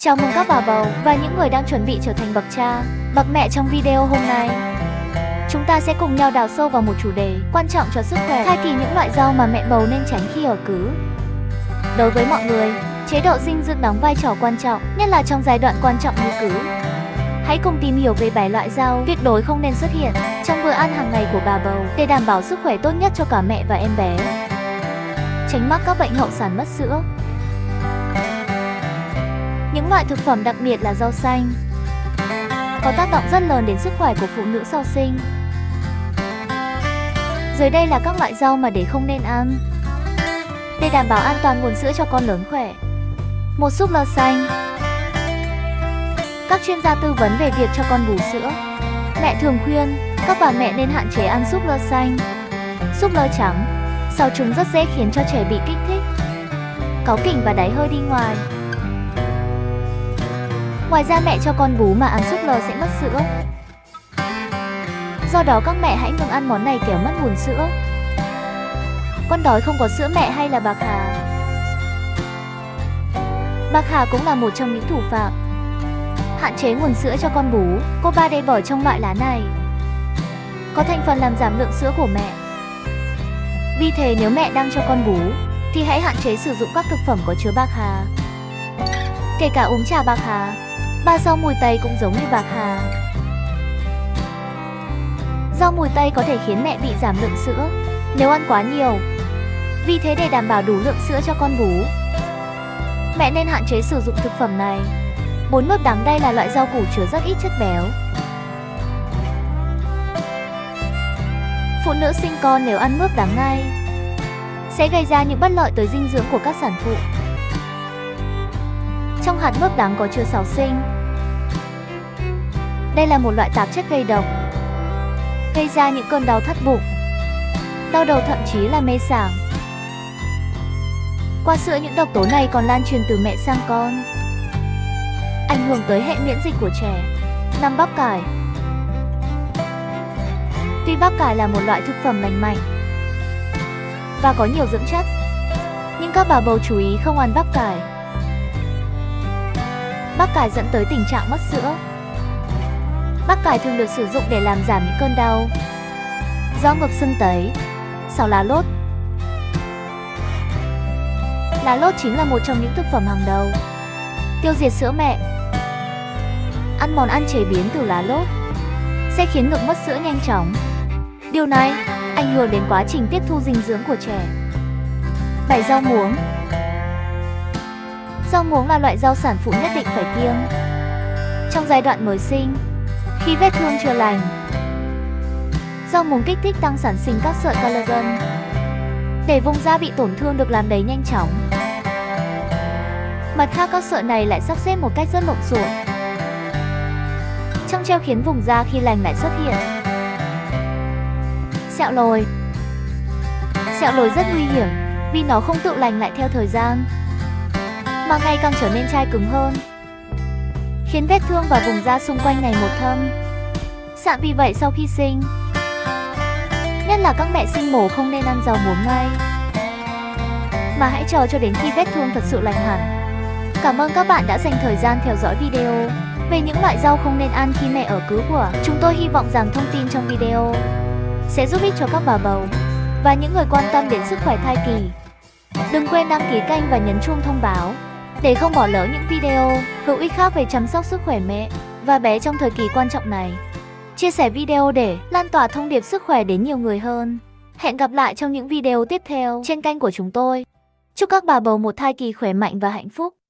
Chào mừng các bà bầu và những người đang chuẩn bị trở thành bậc cha, bậc mẹ trong video hôm nay. Chúng ta sẽ cùng nhau đào sâu vào một chủ đề quan trọng cho sức khỏe thai kỳ, những loại rau mà mẹ bầu nên tránh khi ở cữ. Đối với mọi người, chế độ dinh dưỡng đóng vai trò quan trọng, nhất là trong giai đoạn quan trọng như cữ. Hãy cùng tìm hiểu về 7 loại rau tuyệt đối không nên xuất hiện trong bữa ăn hàng ngày của bà bầu để đảm bảo sức khỏe tốt nhất cho cả mẹ và em bé. Tránh mắc các bệnh hậu sản mất sữa. Những loại thực phẩm đặc biệt là rau xanh có tác động rất lớn đến sức khỏe của phụ nữ sau sinh. Dưới đây là các loại rau mà để không nên ăn để đảm bảo an toàn nguồn sữa cho con lớn khỏe. Một, súp lơ xanh. Các chuyên gia tư vấn về việc cho con bú sữa, mẹ thường khuyên các bà mẹ nên hạn chế ăn súp lơ xanh, súp lơ trắng, sau chúng rất dễ khiến cho trẻ bị kích thích, cáu kỉnh và đáy hơi đi ngoài. Ngoài ra, mẹ cho con bú mà ăn súp lơ sẽ mất sữa. Do đó các mẹ hãy ngừng ăn món này kẻo mất nguồn sữa. Con đói không có sữa mẹ hay là bạc hà. Bạc hà cũng là một trong những thủ phạm hạn chế nguồn sữa cho con bú. Cobadebol trong loại lá này có thành phần làm giảm lượng sữa của mẹ. Vì thế nếu mẹ đang cho con bú thì hãy hạn chế sử dụng các thực phẩm có chứa bạc hà, kể cả uống trà bạc hà. Rau mùi tây cũng giống như bạc hà. Rau mùi tây có thể khiến mẹ bị giảm lượng sữa nếu ăn quá nhiều. Vì thế để đảm bảo đủ lượng sữa cho con bú, mẹ nên hạn chế sử dụng thực phẩm này. 4, mướp đắng. Đây là loại rau củ chứa rất ít chất béo. Phụ nữ sinh con nếu ăn mướp đắng ngay sẽ gây ra những bất lợi tới dinh dưỡng của các sản phụ. Trong hạt mướp đắng có chứa xáo sinh. Đây là một loại tạp chất gây độc, gây ra những cơn đau thắt bụng, đau đầu, thậm chí là mê sảng. Qua sữa, những độc tố này còn lan truyền từ mẹ sang con, ảnh hưởng tới hệ miễn dịch của trẻ. 5, bắp cải. Tuy bắp cải là một loại thực phẩm lành mạnh và có nhiều dưỡng chất, nhưng các bà bầu chú ý không ăn bắp cải. Bắp cải dẫn tới tình trạng mất sữa. Bắp cải thường được sử dụng để làm giảm những cơn đau do ngực, sưng tấy. 6, lá lốt. Lá lốt chính là một trong những thực phẩm hàng đầu tiêu diệt sữa mẹ. Ăn món ăn chế biến từ lá lốt sẽ khiến ngực mất sữa nhanh chóng. Điều này ảnh hưởng đến quá trình tiếp thu dinh dưỡng của trẻ. 7, rau muống. Rau muống là loại rau sản phụ nhất định phải kiêng trong giai đoạn mới sinh, khi vết thương chưa lành. Rau muống kích thích tăng sản sinh các sợi collagen để vùng da bị tổn thương được làm đầy nhanh chóng. Mặt khác, các sợi này lại sắp xếp một cách rất lộn xộn trong treo, khiến vùng da khi lành lại xuất hiện. Sẹo lồi. Sẹo lồi rất nguy hiểm vì nó không tự lành lại theo thời gian, mà ngày càng trở nên chai cứng hơn, khiến vết thương và vùng da xung quanh ngày một thâm sạm. Vì vậy sau khi sinh, nhất là các mẹ sinh mổ, không nên ăn rau muống ngay, mà hãy chờ cho đến khi vết thương thật sự lành hẳn. Cảm ơn các bạn đã dành thời gian theo dõi video về những loại rau không nên ăn khi mẹ ở cữ của chúng tôi. Hy vọng rằng thông tin trong video sẽ giúp ích cho các bà bầu và những người quan tâm đến sức khỏe thai kỳ. Đừng quên đăng ký kênh và nhấn chuông thông báo để không bỏ lỡ những video hữu ích khác về chăm sóc sức khỏe mẹ và bé trong thời kỳ quan trọng này. Chia sẻ video để lan tỏa thông điệp sức khỏe đến nhiều người hơn. Hẹn gặp lại trong những video tiếp theo trên kênh của chúng tôi. Chúc các bà bầu một thai kỳ khỏe mạnh và hạnh phúc.